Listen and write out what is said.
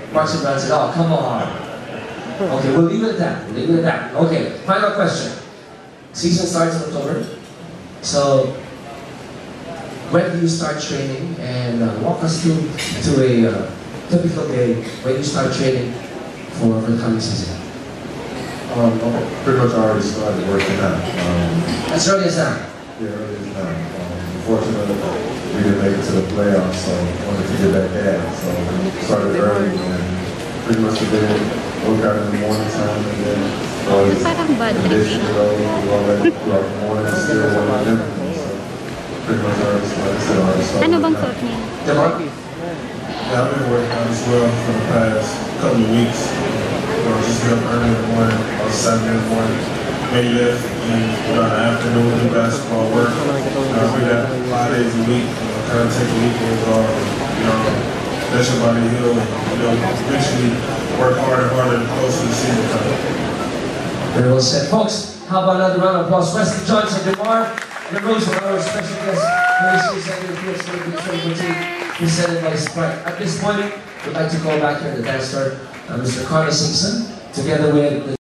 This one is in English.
Marching band said, oh, come on. Okay, we'll leave it at that. We'll leave it at that. Okay, final question. Season starts in October. So, when do you start training? And walk us through to a typical day when you start training for the coming season. Pretty much already started working out. As early as that? Yeah, early as that. Unfortunately, we didn't make it to the playoffs, so wanted to get back at it. So started early and pretty much today, work out in the morning time and then always condition it all that throughout the morning and still one of them. So pretty much already started. Ano bang suot niya? Yeah, I've been working out as well for the past couple of weeks. Just get up early in the morning, about 7 in the morning, maybe lift, and in the afternoon do basketball work. We got 5 days a week, kind of take the weekends off, and, let your body heal, and eventually work harder and harder the closer to the season comes. Very well said. Folks, how about another round of applause? Wesley Johnson, DeMar LaRose, our special guest, very serious presented by Sprite. At this point, we'd like to call back here to the dance floor, Mr. Carlos Simpson, together with the